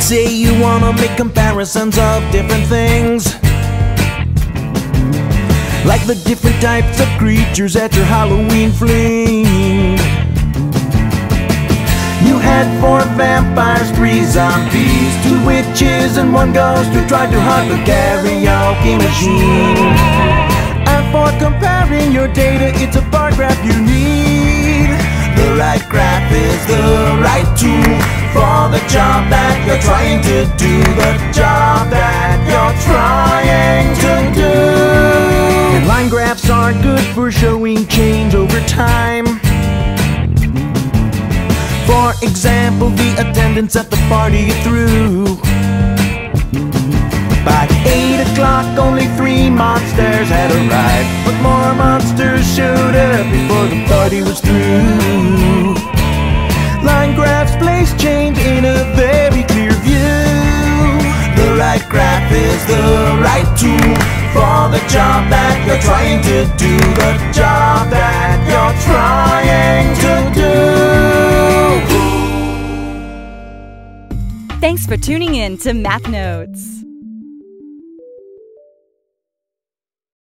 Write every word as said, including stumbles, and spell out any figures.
Say you wanna make comparisons of different things, like the different types of creatures at your Halloween fling. You had four vampires, three zombies, two witches, and one ghost who tried to hunt the karaoke machine. And for comparing your data, it's a bar graph you need. The right graph is the right tool for the job that you're trying to do. The job that you're trying to do. And line graphs are good for showing change over time. For example, the attendance at the party you threw. By eight o'clock, only three monsters had arrived, but more monsters showed up before the party was through. Line graphs place change in a very clear view. The right graph is the right tool for the job that you're trying to do. The job that you're trying to do. Thanks for tuning in to Math Notes.